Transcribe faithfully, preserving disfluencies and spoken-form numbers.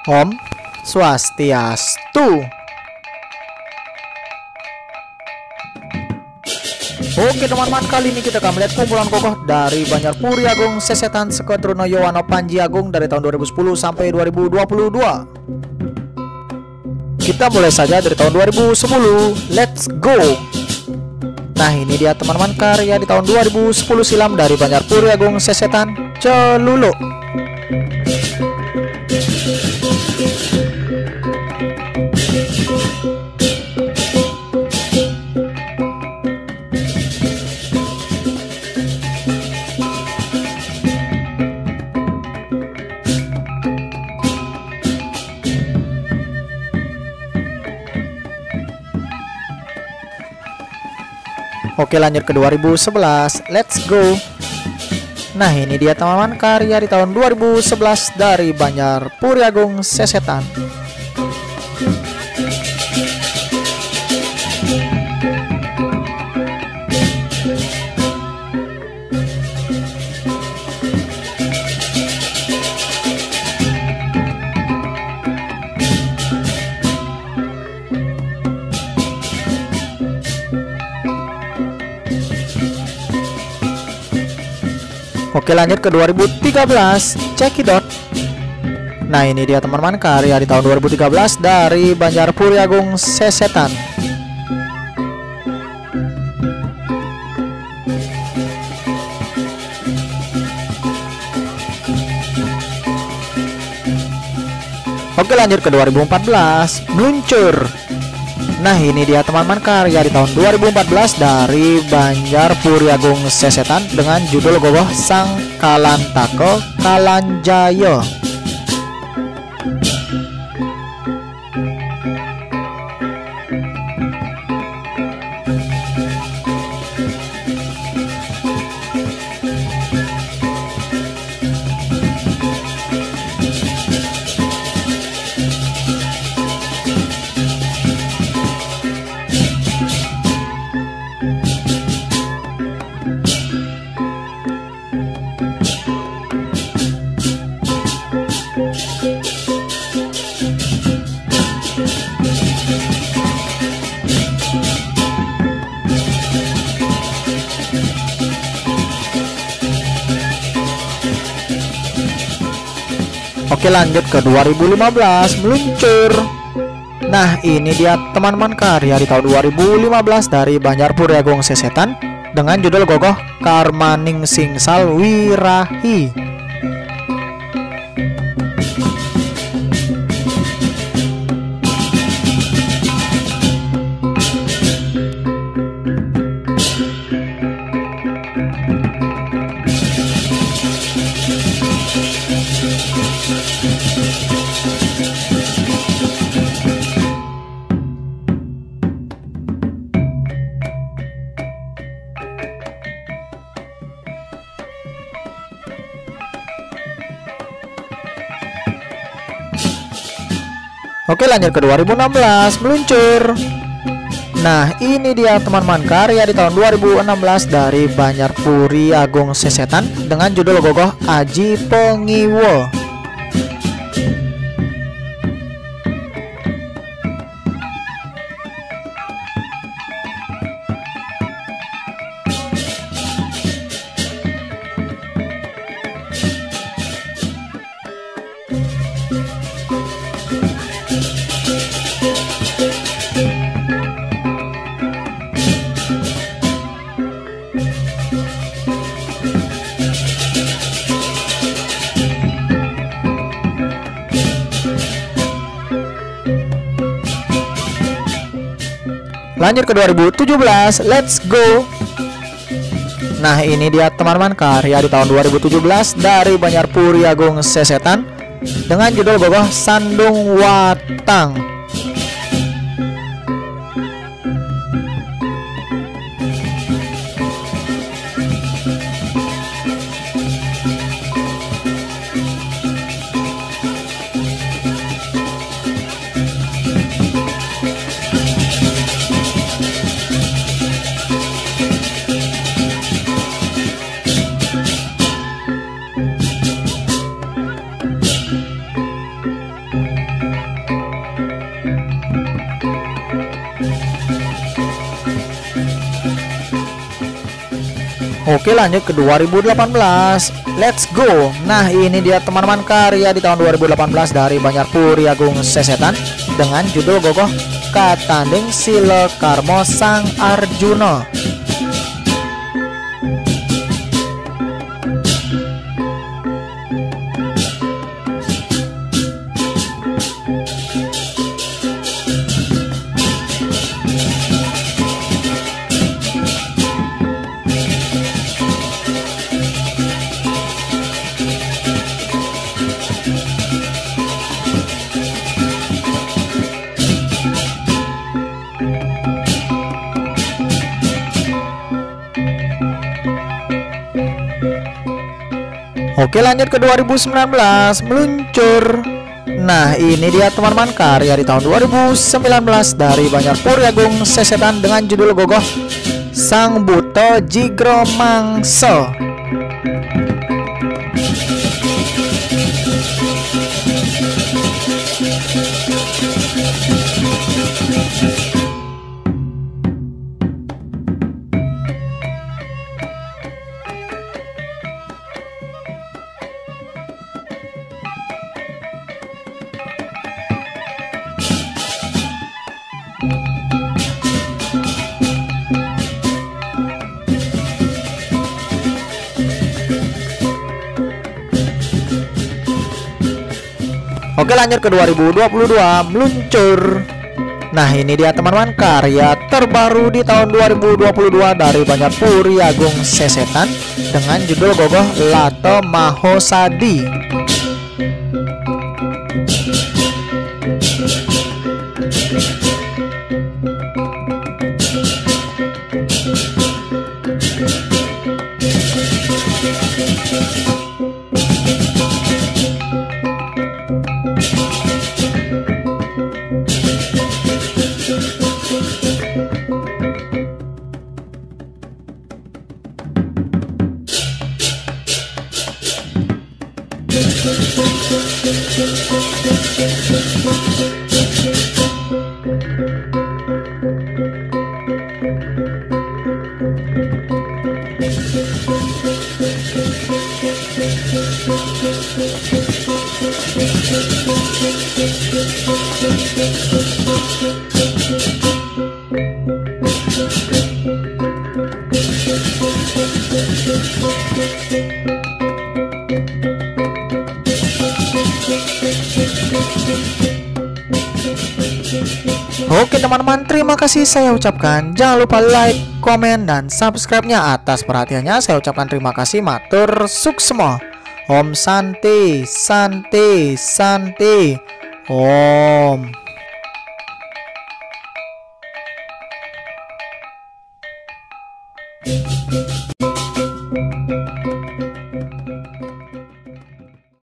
Om Swastiastu. Oke teman-teman, kali ini kita akan melihat kumpulan kokoh dari Banjar Puri Agung Sesetan Sekotruno Yowana Panji Agung dari tahun dua ribu sepuluh sampai dua ribu dua puluh dua. Kita mulai saja dari tahun dua ribu sepuluh. Let's go. Nah, ini dia teman-teman karya di tahun dua ribu sepuluh silam dari Banjar Puri Agung Sesetan Celulu. Oke, lanjut ke dua ribu sebelas. Let's go. Nah, ini dia teman-teman karya di tahun dua ribu sebelas dari Banjar Puri Agung Sesetan. Oke, lanjut ke dua ribu tiga belas. Cekidot. Nah, ini dia teman-teman karya di tahun dua ribu tiga belas dari Banjar Puri Agung Sesetan. Oke, lanjut ke dua ribu empat belas. Meluncur. Nah, ini dia teman-teman karya di tahun dua ribu empat belas dari Banjar Puri Agung Sesetan dengan judul Gogoh Sang Kalantako Kalanjaya. Oke, lanjut ke dua ribu lima belas. Meluncur. Nah, ini dia teman-teman karya di tahun dua ribu lima belas dari Banjar Puri Agung Sesetan dengan judul Gogoh Karmaning Singsal Wirahi. Oke, lanjut ke dua ribu enam belas. Meluncur. Nah, ini dia teman-teman karya di tahun dua ribu enam belas dari Banjar Puri Agung Sesetan dengan judul Gogoh Aji Pengiwo. Lanjut ke dua ribu tujuh belas. Let's go. Nah, ini dia teman-teman karya di tahun dua ribu tujuh belas dari Banjar Puri Agung Sesetan dengan judul Gogoh Sandung Watang. Oke, lanjut ke dua ribu delapan belas. Let's go. Nah, ini dia teman-teman karya di tahun dua ribu delapan belas dari Banjar Puri Agung Sesetan dengan judul Gogoh Katanding Sile Karmo Sang Arjuna. Oke, lanjut ke dua ribu sembilan belas, meluncur. Nah, ini dia teman-teman karya di tahun dua ribu sembilan belas dari Banjar Puri Agung Sesetan dengan judul Gogoh Sang Buto Jigro Mangso. Oke, lanjut ke dua ribu dua puluh dua, meluncur. Nah, ini dia teman-teman karya terbaru di tahun dua ribu dua puluh dua dari Banjar Puri Agung Sesetan dengan judul Gogoh Lato Mahosadi. Oke teman-teman, terima kasih saya ucapkan. Jangan lupa like, komen, dan subscribe-nya. Atas perhatiannya saya ucapkan terima kasih. Matur suksemo. Om Santi, Santi, Santi. Om.